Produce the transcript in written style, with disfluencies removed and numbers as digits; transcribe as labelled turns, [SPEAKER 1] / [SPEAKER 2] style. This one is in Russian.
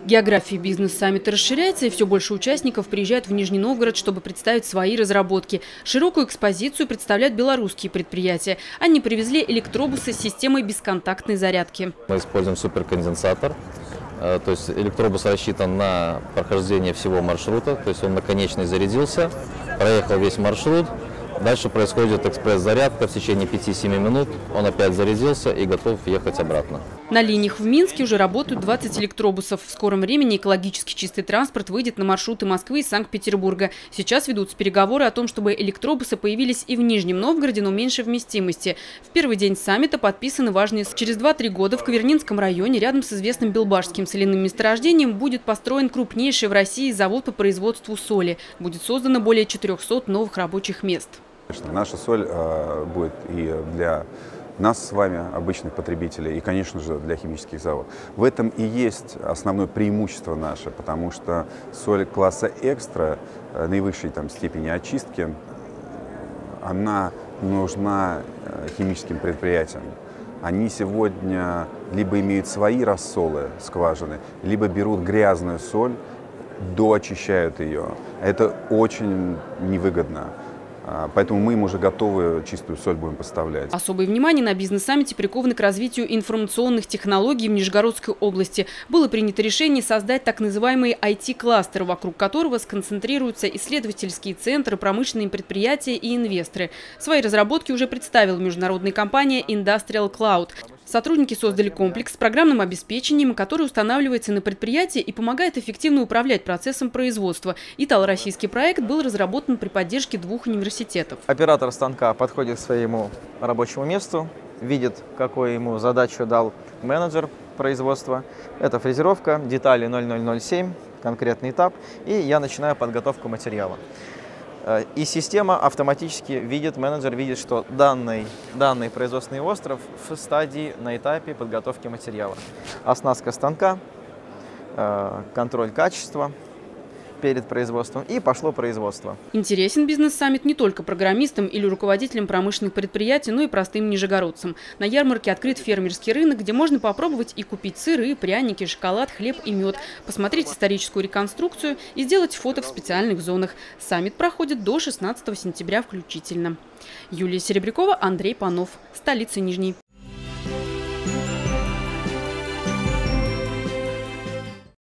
[SPEAKER 1] География бизнес-саммита расширяется, и все больше участников приезжают в Нижний Новгород, чтобы представить свои разработки. Широкую экспозицию представляют белорусские предприятия. Они привезли электробусы с системой бесконтактной зарядки.
[SPEAKER 2] Мы используем суперконденсатор. То есть электробус рассчитан на прохождение всего маршрута. То есть он на конечной зарядился, проехал весь маршрут. Дальше происходит экспресс-зарядка в течение 5-7 минут. Он опять зарядился и готов ехать обратно.
[SPEAKER 1] На линиях в Минске уже работают 20 электробусов. В скором времени экологически чистый транспорт выйдет на маршруты Москвы и Санкт-Петербурга. Сейчас ведутся переговоры о том, чтобы электробусы появились и в Нижнем Новгороде, но меньшей вместимости. В первый день саммита подписаны важные. Через 2-3 года в Кавернинском районе, рядом с известным Белбашским соляным месторождением, будет построен крупнейший в России завод по производству соли. Будет создано более 400 новых рабочих мест.
[SPEAKER 3] Наша соль будет и для нас с вами, обычных потребителей, и, конечно же, для химических заводов. В этом и есть основное преимущество наше, потому что соль класса экстра, наивысшей степени очистки, она нужна химическим предприятиям. Они сегодня либо имеют свои рассолы, скважины, либо берут грязную соль, доочищают ее. Это очень невыгодно. Поэтому мы им уже готовы чистую соль будем поставлять.
[SPEAKER 1] Особое внимание на бизнес-саммите приковано к развитию информационных технологий в Нижегородской области. Было принято решение создать так называемый IT-кластер, вокруг которого сконцентрируются исследовательские центры, промышленные предприятия и инвесторы. Свои разработки уже представила международная компания Industrial Cloud. Сотрудники создали комплекс с программным обеспечением, который устанавливается на предприятии и помогает эффективно управлять процессом производства. Итало-российский проект был разработан при поддержке 2 университетов.
[SPEAKER 4] Оператор станка подходит к своему рабочему месту, видит, какую ему задачу дал менеджер производства. Это фрезеровка, детали 0007, конкретный этап, и я начинаю подготовку материала. И система автоматически видит, менеджер видит, что данный производственный остров в стадии, на этапе подготовки материала. Оснастка станка, контроль качества перед производством, и пошло производство.
[SPEAKER 1] Интересен бизнес-саммит не только программистам или руководителям промышленных предприятий, но и простым нижегородцам. На ярмарке открыт фермерский рынок, где можно попробовать и купить сыры, пряники, шоколад, хлеб и мед, посмотреть историческую реконструкцию и сделать фото в специальных зонах. Саммит проходит до 16 сентября включительно. Юлия Серебрякова, Андрей Панов. Столица Нижней.